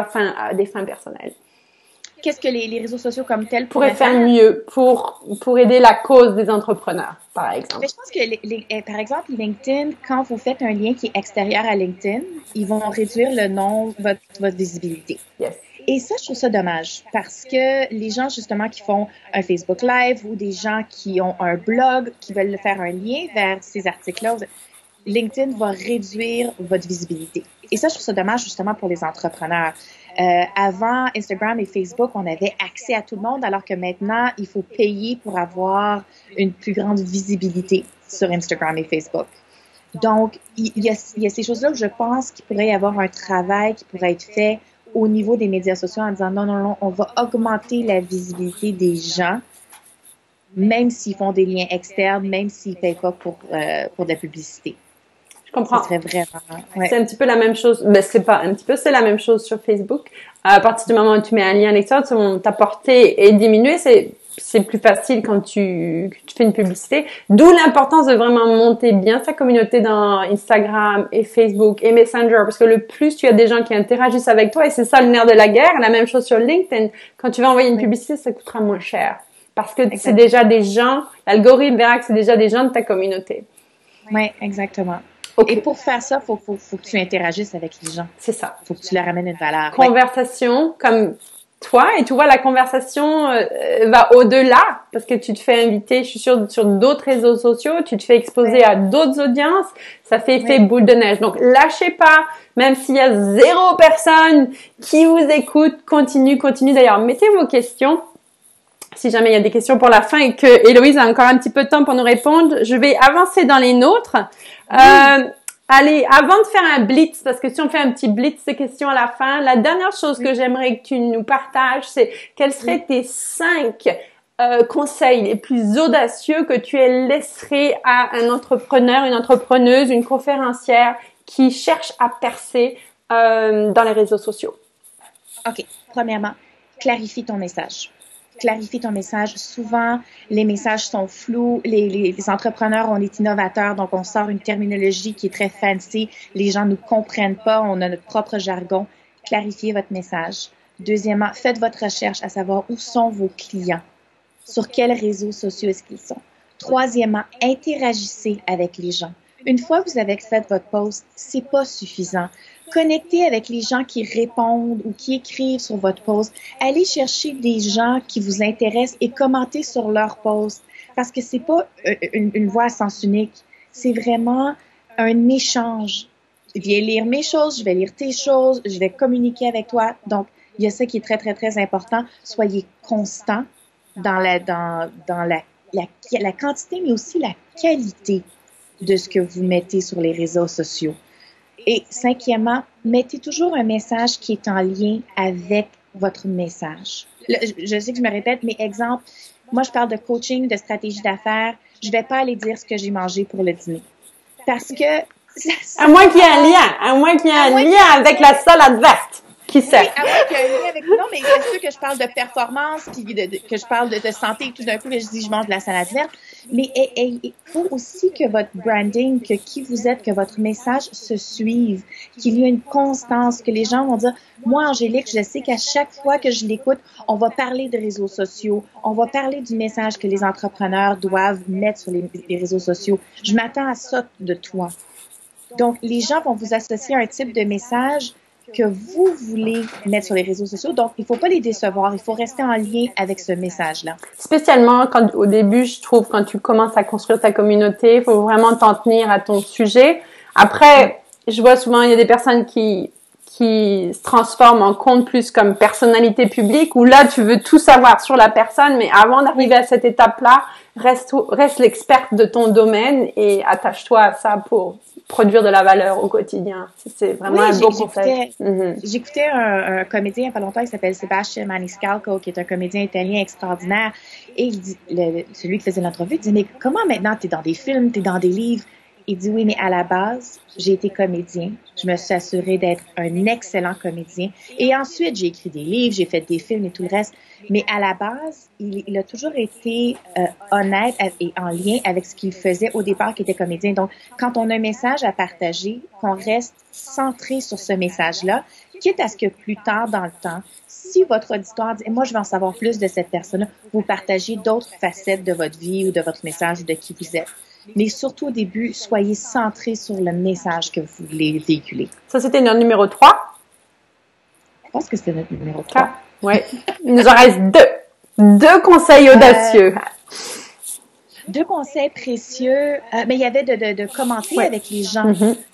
Speaker 1: à des fins personnelles?
Speaker 2: Qu'est-ce que les réseaux sociaux comme tels
Speaker 1: pourraient faire mieux pour aider la cause des entrepreneurs, par exemple?
Speaker 2: Mais je pense que, par exemple, LinkedIn, quand vous faites un lien qui est extérieur à LinkedIn, ils vont réduire le nom, votre visibilité.
Speaker 1: Yes.
Speaker 2: Et ça, je trouve ça dommage parce que les gens, justement, qui font un Facebook Live ou des gens qui ont un blog, qui veulent faire un lien vers ces articles-là, LinkedIn va réduire votre visibilité. Et ça, je trouve ça dommage, justement, pour les entrepreneurs. Avant Instagram et Facebook, on avait accès à tout le monde, alors que maintenant, il faut payer pour avoir une plus grande visibilité sur Instagram et Facebook. Donc, il y a ces choses-là où je pense qu'il pourrait y avoir un travail qui pourrait être fait au niveau des médias sociaux en disant non, on va augmenter la visibilité des gens, même s'ils font des liens externes, même s'ils ne payent pas pour de la publicité.
Speaker 1: Je comprends.
Speaker 2: Ça serait vraiment, ouais.
Speaker 1: C'est un petit peu la même chose. Ben, c'est pas un petit peu, c'est la même chose sur Facebook. À partir du moment où tu mets un lien à l'extérieur, ta portée est diminuée. C'est plus facile quand tu fais une publicité. D'où l'importance de vraiment monter bien sa communauté dans Instagram et Facebook et Messenger. Parce que le plus tu as des gens qui interagissent avec toi, et c'est ça le nerf de la guerre. La même chose sur LinkedIn. Quand tu vas envoyer une publicité, ça coûtera moins cher. Parce que c'est déjà des gens, l'algorithme verra que c'est déjà des gens de ta communauté.
Speaker 2: Oui, exactement.
Speaker 1: Okay.
Speaker 2: Et pour faire ça, faut que tu interagisses avec les gens.
Speaker 1: C'est ça.
Speaker 2: Faut que tu leur amènes une valeur.
Speaker 1: Conversation, comme toi, et tu vois, la conversation va au-delà, parce que tu te fais inviter, je suis sûre, sur d'autres réseaux sociaux, tu te fais exposer à d'autres audiences, ça fait effet boule de neige. Donc, lâchez pas, même s'il y a 0 personne qui vous écoute, continue. D'ailleurs, mettez vos questions. Si jamais il y a des questions pour la fin et que Héloïse a encore un petit peu de temps pour nous répondre, je vais avancer dans les nôtres. Allez, avant de faire un blitz, parce que si on fait un petit blitz de questions à la fin, la dernière chose que j'aimerais que tu nous partages, c'est quels seraient tes 5 conseils les plus audacieux que tu laisserais à un entrepreneur, une entrepreneuse, une conférencière qui cherche à percer dans les réseaux sociaux?
Speaker 2: OK. Premièrement, clarifie ton message. Clarifie ton message. Souvent, les messages sont flous. Les entrepreneurs, on est innovateurs, donc on sort une terminologie qui est très fancy. Les gens ne nous comprennent pas. On a notre propre jargon. Clarifiez votre message. Deuxièmement, faites votre recherche à savoir où sont vos clients. Sur quels réseaux sociaux est-ce qu'ils sont. Troisièmement, interagissez avec les gens. Une fois que vous avez fait votre post, c'est pas suffisant. Connectez avec les gens qui répondent ou qui écrivent sur votre post. Allez chercher des gens qui vous intéressent et commentez sur leur post. Parce que c'est pas une voix à sens unique. C'est vraiment un échange. Viens lire mes choses, je vais lire tes choses, je vais communiquer avec toi. Donc, il y a ça qui est très, très, très important. Soyez constant dans la quantité, mais aussi la qualité de ce que vous mettez sur les réseaux sociaux. Et cinquièmement, mettez toujours un message qui est en lien avec votre message. Là, je sais que je me répète, mais exemple, moi je parle de coaching, de stratégie d'affaires. Je vais pas aller dire ce que j'ai mangé pour le dîner. Parce que...
Speaker 1: À moins qu'il y ait un lien avec la salade verte. Qui sait?
Speaker 2: Oui, à moins qu'il y ait un lien avec... Non, mais c'est sûr que je parle de performance, puis que je parle de santé, et tout d'un coup, je dis je mange de la salade verte. Mais il faut aussi que votre branding, que qui vous êtes, que votre message se suive, qu'il y ait une constance, que les gens vont dire, moi, Angélique, je sais qu'à chaque fois que je l'écoute, on va parler de réseaux sociaux, on va parler du message que les entrepreneurs doivent mettre sur les réseaux sociaux. Je m'attends à ça de toi. Donc, les gens vont vous associer à un type de message que vous voulez mettre sur les réseaux sociaux. Donc, il ne faut pas les décevoir. Il faut rester en lien avec ce message-là.
Speaker 1: Spécialement quand, au début, je trouve, quand tu commences à construire ta communauté, il faut vraiment t'en tenir à ton sujet. Après, je vois souvent, il y a des personnes qui se transforment en compte plus comme personnalité publique, où là, tu veux tout savoir sur la personne, mais avant d'arriver à cette étape-là, reste l'experte de ton domaine et attache-toi à ça pour produire de la valeur au quotidien. C'est vraiment un beau conseil.
Speaker 2: J'écoutais un comédien il n'y a pas longtemps qui s'appelle Sebastian Maniscalco, qui est un comédien italien extraordinaire. Et il dit, celui qui faisait l'entrevue, il dit, mais comment maintenant t'es dans des films, t'es dans des livres? Il dit, oui, mais à la base, j'ai été comédien. Je me suis assurée d'être un excellent comédien. Et ensuite, j'ai écrit des livres, j'ai fait des films et tout le reste. Mais à la base, il a toujours été honnête et en lien avec ce qu'il faisait au départ, qui était comédien. Donc, quand on a un message à partager, qu'on reste centré sur ce message-là, quitte à ce que plus tard dans le temps, si votre auditoire dit « moi, je veux en savoir plus de cette personne-là », vous partagez d'autres facettes de votre vie ou de votre message, de qui vous êtes. Mais surtout au début, soyez centrés sur le message que vous voulez véhiculer.
Speaker 1: Ça, c'était notre numéro 3.
Speaker 2: Je pense que c'était notre numéro 3.
Speaker 1: Oui. Il nous en reste 2. 2 conseils audacieux.
Speaker 2: 2 conseils précieux. Mais il y avait de commenter avec les gens.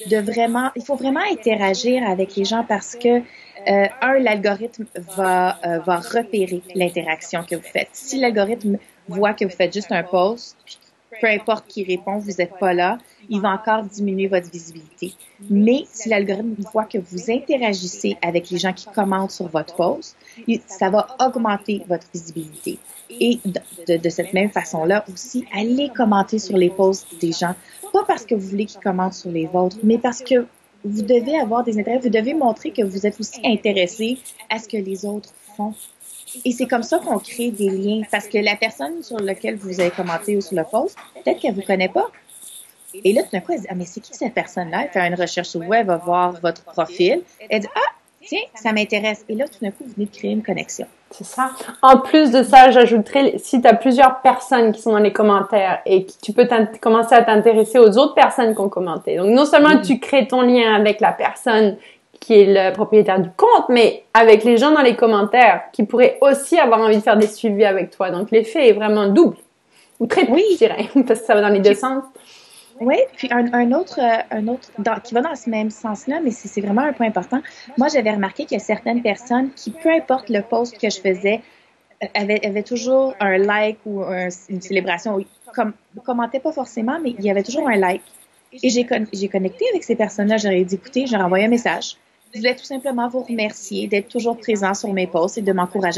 Speaker 2: Il faut vraiment interagir avec les gens parce que l'algorithme va repérer l'interaction que vous faites. Si l'algorithme voit que vous faites juste un post, peu importe qui répond, vous n'êtes pas là, il va encore diminuer votre visibilité. Mais si l'algorithme voit que vous interagissez avec les gens qui commentent sur votre post, ça va augmenter votre visibilité. Et de cette même façon-là aussi, allez commenter sur les posts des gens, pas parce que vous voulez qu'ils commentent sur les vôtres, mais parce que vous devez avoir des intérêts, vous devez montrer que vous êtes aussi intéressé à ce que les autres font. Et c'est comme ça qu'on crée des liens, parce que la personne sur laquelle vous avez commenté ou sur le post, peut-être qu'elle vous connaît pas. Et là, tout d'un coup, elle dit, ah, mais c'est qui cette personne-là? Elle fait une recherche sur web, elle va voir votre profil. Elle dit, ah, tiens, ça m'intéresse. Et là, tout d'un coup, vous venez de créer une connexion.
Speaker 1: C'est ça. En plus de ça, j'ajouterais, si tu as plusieurs personnes qui sont dans les commentaires et que tu peux commencer à t'intéresser aux autres personnes qui ont commenté. Donc, non seulement tu crées ton lien avec la personne qui est le propriétaire du compte, mais avec les gens dans les commentaires qui pourraient aussi avoir envie de faire des suivis avec toi. Donc, l'effet est vraiment double. Ou très double, je dirais, parce que ça va dans les deux sens.
Speaker 2: Oui, puis un autre qui va dans ce même sens-là, mais c'est vraiment un point important. Moi, j'avais remarqué qu'il y a certaines personnes qui, peu importe le post que je faisais, avaient toujours un like ou une célébration. Commentaient pas forcément, mais il y avait toujours un like. Et j'ai connecté avec ces personnes-là. J'aurais dit, écoutez, j'ai envoyé un message. Je voulais tout simplement vous remercier d'être toujours présent sur mes posts et de m'encourager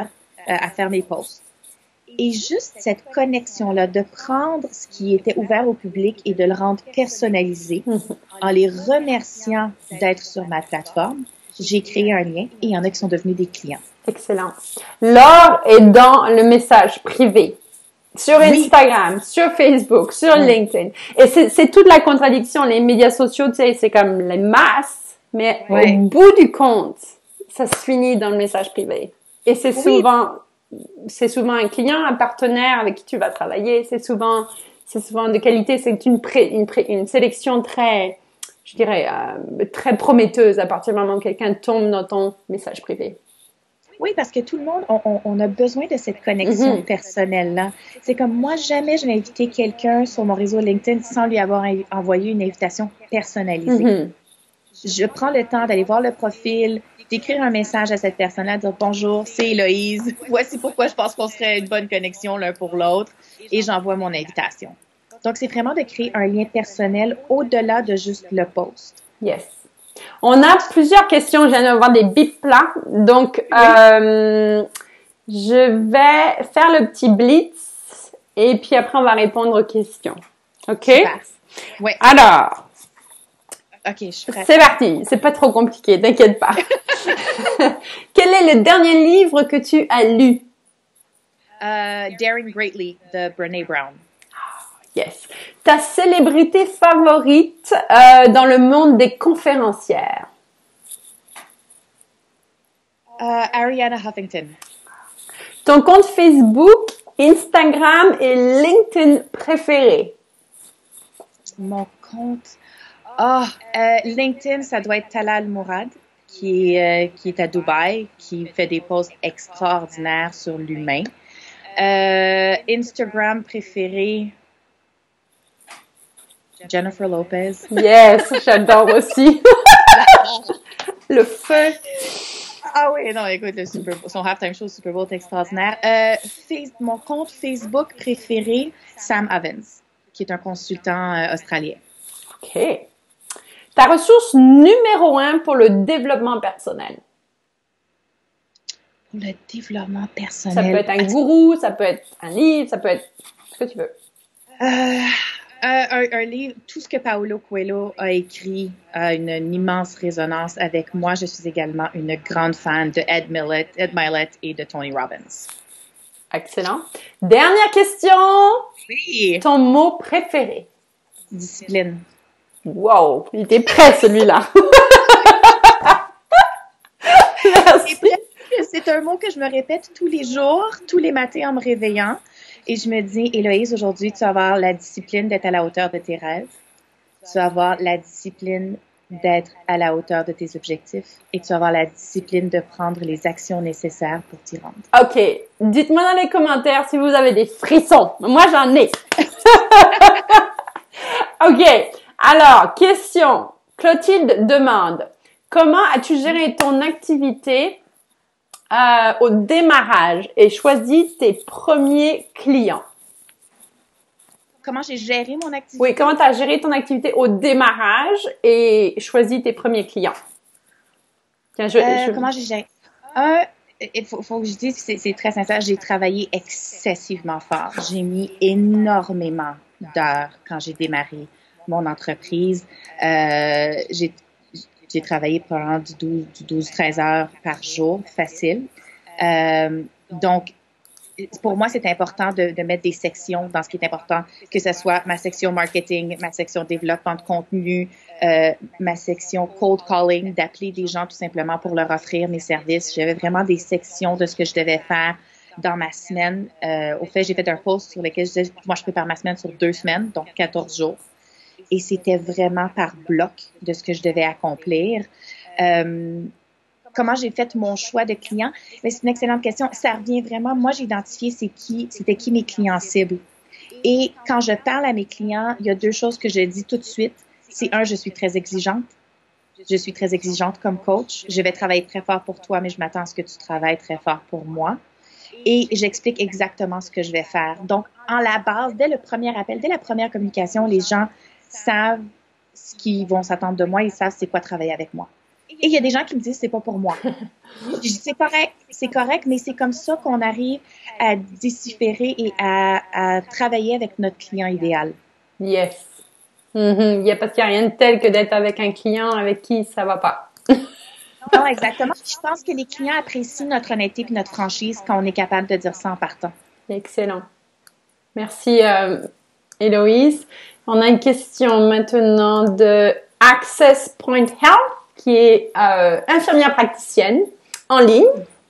Speaker 2: à faire mes posts. Et juste cette connexion-là, de prendre ce qui était ouvert au public et de le rendre personnalisé, en les remerciant d'être sur ma plateforme, j'ai créé un lien et il y en a qui sont devenus des clients.
Speaker 1: Excellent. L'or est dans le message privé. Sur Instagram, sur Facebook, sur LinkedIn. Et c'est toute la contradiction. Les médias sociaux, tu sais, c'est comme les masses, mais au bout du compte, ça se finit dans le message privé. Et c'est souvent un client, un partenaire avec qui tu vas travailler. C'est souvent de qualité. C'est une sélection très, je dirais, très prometteuse à partir du moment où quelqu'un tombe dans ton message privé.
Speaker 2: Oui, parce que tout le monde, on a besoin de cette connexion personnelle-là. C'est comme moi, jamais je vais inviter quelqu'un sur mon réseau LinkedIn sans lui avoir envoyé une invitation personnalisée. Je prends le temps d'aller voir le profil, d'écrire un message à cette personne-là, de dire bonjour, c'est Héloïse. Voici pourquoi je pense qu'on serait une bonne connexion l'un pour l'autre et j'envoie mon invitation. Donc, c'est vraiment de créer un lien personnel au-delà de juste le post.
Speaker 1: Yes. On a plusieurs questions. Je viens d'avoir des bips là. Donc, je vais faire le petit blitz et puis après, on va répondre aux questions. OK?
Speaker 2: Super. Ouais.
Speaker 1: Alors.
Speaker 2: OK, je suis prête.
Speaker 1: C'est parti. C'est pas trop compliqué. T'inquiète pas. Quel est le dernier livre que tu as lu?
Speaker 2: Daring Greatly de Brené Brown.
Speaker 1: Yes. Ta célébrité favorite dans le monde des conférencières?
Speaker 2: Ariana Huffington.
Speaker 1: Ton compte Facebook, Instagram et LinkedIn préféré?
Speaker 2: Mon compte... LinkedIn, ça doit être Talal Mourad, qui est à Dubaï, qui fait des posts extraordinaires sur l'humain. Instagram préféré, Jennifer Lopez.
Speaker 1: Yes, j'adore aussi. Le feu.
Speaker 2: Ah oui, non, écoute, son halftime show Super Bowl est extraordinaire. Mon compte Facebook préféré, Sam Evans, qui est un consultant australien.
Speaker 1: OK. Ta ressource numéro 1 pour le développement personnel?
Speaker 2: Pour le développement personnel.
Speaker 1: Ça peut être un gourou, ça peut être un livre, ça peut être ce que tu veux.
Speaker 2: Un livre, tout ce que Paulo Coelho a écrit a une immense résonance avec moi. Je suis également une grande fan de Ed Mylett et de Tony Robbins.
Speaker 1: Excellent. Dernière question.
Speaker 2: Oui.
Speaker 1: Ton mot préféré?
Speaker 2: Discipline.
Speaker 1: Wow, il était prêt celui-là. Merci.
Speaker 2: C'est un mot que je me répète tous les jours, tous les matins en me réveillant. Et je me dis, Héloïse, aujourd'hui, tu vas avoir la discipline d'être à la hauteur de tes rêves. Tu vas avoir la discipline d'être à la hauteur de tes objectifs. Et tu vas avoir la discipline de prendre les actions nécessaires pour t'y rendre.
Speaker 1: OK. Dites-moi dans les commentaires si vous avez des frissons. Moi, j'en ai. OK. Alors, question. Clotilde demande, comment as-tu géré ton activité au démarrage et choisi tes premiers clients?
Speaker 2: Comment j'ai géré mon activité?
Speaker 1: Oui, comment tu as géré ton activité au démarrage et choisi tes premiers clients? Tiens,
Speaker 2: comment j'ai géré? Il faut que je dise, c'est très sincère, j'ai travaillé excessivement fort. J'ai mis énormément d'heures quand j'ai démarré mon entreprise. J'ai travaillé pendant 12-13 heures par jour, facile. Donc, pour moi, c'est important de mettre des sections dans ce qui est important, que ce soit ma section marketing, ma section développement de contenu, ma section cold calling, d'appeler des gens tout simplement pour leur offrir mes services. J'avais vraiment des sections de ce que je devais faire dans ma semaine. Au fait, j'ai fait un post sur lequel je disais, moi, je prépare ma semaine sur 2 semaines, donc 14 jours. Et c'était vraiment par bloc de ce que je devais accomplir. Comment j'ai fait mon choix de clients? Mais c'est une excellente question. Ça revient vraiment, moi, j'ai identifié c'était qui mes clients cibles. Et quand je parle à mes clients, il y a 2 choses que je dis tout de suite. C'est je suis très exigeante. Je suis très exigeante comme coach. Je vais travailler très fort pour toi, mais je m'attends à ce que tu travailles très fort pour moi. Et j'explique exactement ce que je vais faire. Donc, en la base, dès le premier appel, dès la première communication, les gens savent ce qu'ils vont s'attendre de moi, ils savent c'est quoi travailler avec moi. Et il y a des gens qui me disent c'est pas pour moi. Je dis c'est correct, mais c'est comme ça qu'on arrive à déchiffrer et à travailler avec notre client idéal.
Speaker 1: Yes. Parce qu'il n'y a rien de tel que d'être avec un client avec qui ça va pas.
Speaker 2: Non, exactement. Je pense que les clients apprécient notre honnêteté et notre franchise quand on est capable de dire ça en partant.
Speaker 1: Excellent. Merci, Héloïse. On a une question maintenant de Access Point Health, qui est infirmière praticienne en ligne.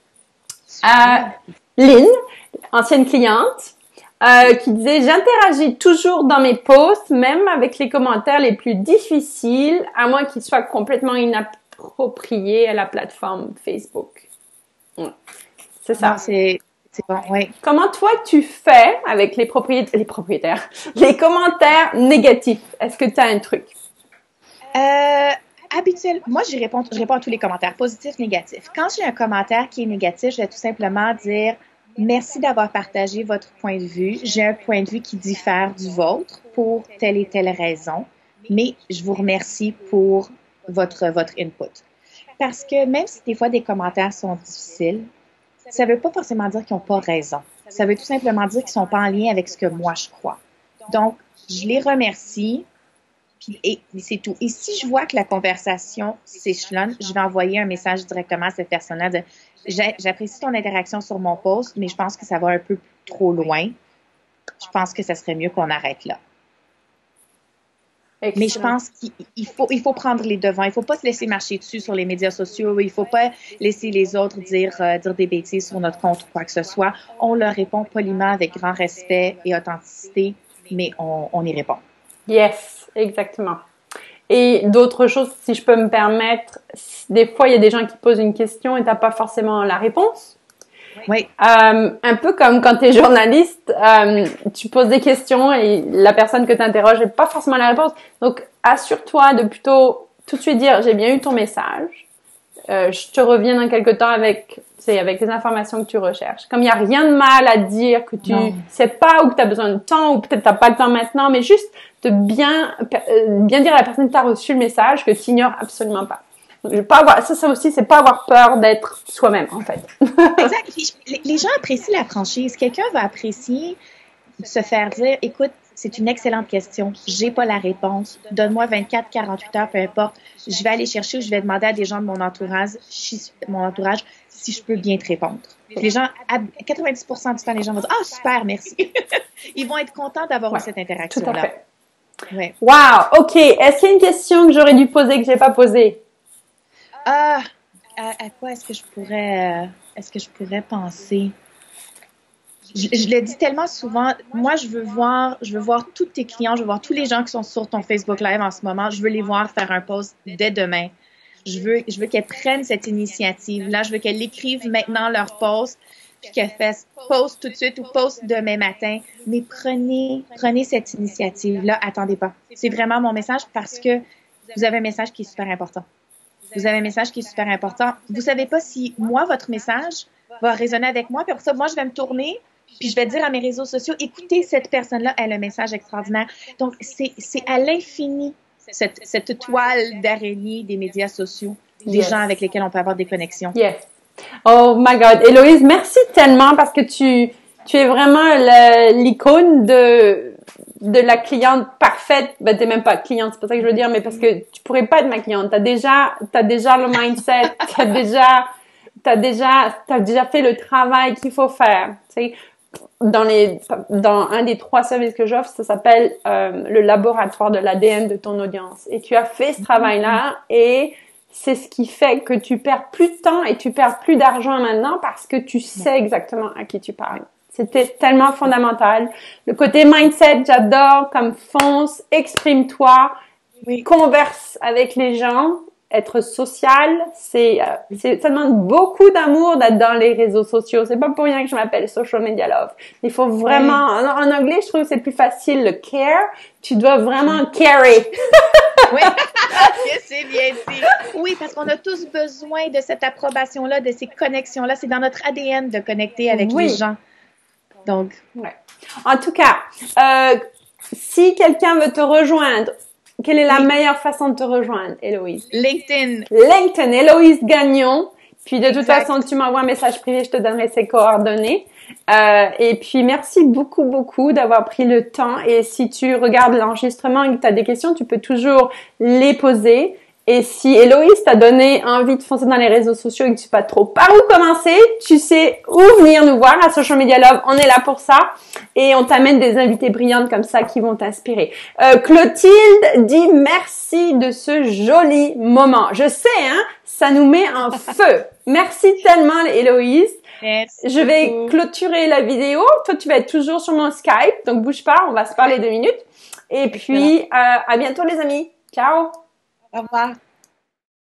Speaker 1: Lynn, ancienne cliente, qui disait « J'interagis toujours dans mes posts, même avec les commentaires les plus difficiles, à moins qu'ils soient complètement inappropriés à la plateforme Facebook. » C'est ça.
Speaker 2: Non, c'est bon, oui.
Speaker 1: Comment toi tu fais avec les propriétaires, les commentaires négatifs? Est-ce que tu as un truc?
Speaker 2: Habituellement, moi je réponds à tous les commentaires, positifs, négatifs. Quand j'ai un commentaire qui est négatif, je vais tout simplement dire merci d'avoir partagé votre point de vue. J'ai un point de vue qui diffère du vôtre pour telle et telle raison, mais je vous remercie pour votre input. Parce que même si des fois des commentaires sont difficiles, ça ne veut pas forcément dire qu'ils n'ont pas raison. Ça veut tout simplement dire qu'ils ne sont pas en lien avec ce que moi je crois. Donc, je les remercie. Et c'est tout. Et si je vois que la conversation s'échelonne, je vais envoyer un message directement à cette personne-là. J'apprécie ton interaction sur mon post, mais je pense que ça va un peu trop loin. Je pense que ça serait mieux qu'on arrête là.
Speaker 1: Excellent.
Speaker 2: Mais je pense qu'il faut prendre les devants. Il faut pas se laisser marcher dessus sur les médias sociaux. Il faut pas laisser les autres dire des bêtises sur notre compte ou quoi que ce soit. On leur répond poliment avec grand respect et authenticité, mais on y répond.
Speaker 1: Yes, exactement. Et d'autres choses, si je peux me permettre, des fois, il y a des gens qui posent une question et t'as pas forcément la réponse.
Speaker 2: Oui.
Speaker 1: Un peu comme quand tu es journaliste, tu poses des questions et la personne que tu interroges n'a pas forcément la réponse. Donc, assure-toi de plutôt tout de suite dire « j'ai bien eu ton message, je te reviens dans quelques temps avec les informations que tu recherches ». Comme il n'y a rien de mal à dire que tu sais pas ou que tu as besoin de temps ou peut-être tu n'as pas le temps maintenant, mais juste de bien dire à la personne que tu as reçu le message que tu ignores absolument pas. Ça aussi, c'est pas avoir peur d'être soi-même, en fait.
Speaker 2: Exact. Les gens apprécient la franchise. Quelqu'un va apprécier se faire dire, écoute, c'est une excellente question. J'ai pas la réponse. Donne-moi 24, 48 heures, peu importe. Je vais aller chercher ou je vais demander à des gens de mon entourage si je peux bien te répondre. Les gens, 90% du temps, les gens vont dire, ah, super, merci. Ils vont être contents d'avoir eu cette interaction-là.
Speaker 1: Tout à fait.
Speaker 2: Ouais.
Speaker 1: Wow, ok. Est-ce qu'il y a une question que j'aurais dû poser que j'ai pas posée?
Speaker 2: À quoi est-ce que je pourrais penser? Je le dis tellement souvent. Moi, je veux voir tous tes clients, je veux voir tous les gens qui sont sur ton Facebook Live en ce moment. Je veux les voir faire un post dès demain. Je veux qu'elles prennent cette initiative-là. Je veux qu'elles écrivent maintenant leur post, puis qu'elles fassent post tout de suite ou post demain matin. Mais prenez cette initiative-là. Attendez pas. C'est vraiment mon message parce que vous avez un message qui est super important. Vous avez un message qui est super important. Vous savez pas si moi, votre message va résonner avec moi. Puis après ça, moi, je vais me tourner, puis je vais dire à mes réseaux sociaux, écoutez, cette personne-là, elle a un message extraordinaire. Donc, c'est à l'infini, cette toile d'araignée des médias sociaux, des gens avec lesquels on peut avoir des connexions.
Speaker 1: Yes. Oh my God. Héloïse, merci tellement parce que tu es vraiment l'icône de la cliente parfaite. Ben, t'es même pas cliente, c'est pas ça que je veux dire, mais parce que tu pourrais pas être ma cliente. T'as déjà le mindset, t'as déjà fait le travail qu'il faut faire. Tu sais, dans un des 3 services que j'offre, ça s'appelle le laboratoire de l'ADN de ton audience. Et tu as fait ce travail-là et c'est ce qui fait que tu perds plus de temps et tu perds plus d'argent maintenant parce que tu sais exactement à qui tu parles. C'était tellement fondamental. Le côté mindset, j'adore, comme fonce, exprime-toi, converse avec les gens, être social, ça demande beaucoup d'amour d'être dans les réseaux sociaux. C'est pas pour rien que je m'appelle Social Media Love. Il faut vraiment, en anglais, je trouve que c'est plus facile le care. Tu dois vraiment carer.
Speaker 2: Oui, c'est bien dit. Oui, parce qu'on a tous besoin de cette approbation-là, de ces connexions-là. C'est dans notre ADN de connecter avec les gens. Donc,
Speaker 1: en tout cas, si quelqu'un veut te rejoindre, quelle est la meilleure façon de te rejoindre, Héloïse?
Speaker 2: LinkedIn,
Speaker 1: Héloïse Gagnon. Puis de toute façon, tu m'envoies un message privé, je te donnerai ses coordonnées. Et puis merci beaucoup, beaucoup d'avoir pris le temps. Et si tu regardes l'enregistrement et que tu as des questions, tu peux toujours les poser. Et si Héloïse t'a donné envie de foncer dans les réseaux sociaux et que tu sais pas trop par où commencer, tu sais où venir nous voir à Social Media Love. On est là pour ça. Et on t'amène des invités brillantes comme ça qui vont t'inspirer. Clotilde dit merci de ce joli moment. Je sais, hein, ça nous met en feu. Merci tellement, Héloïse.
Speaker 2: Merci.
Speaker 1: Je vais clôturer la vidéo. Toi, tu vas être toujours sur mon Skype. Donc, bouge pas. On va se parler 2 minutes. Et puis, à bientôt, les amis. Ciao.
Speaker 2: Au revoir.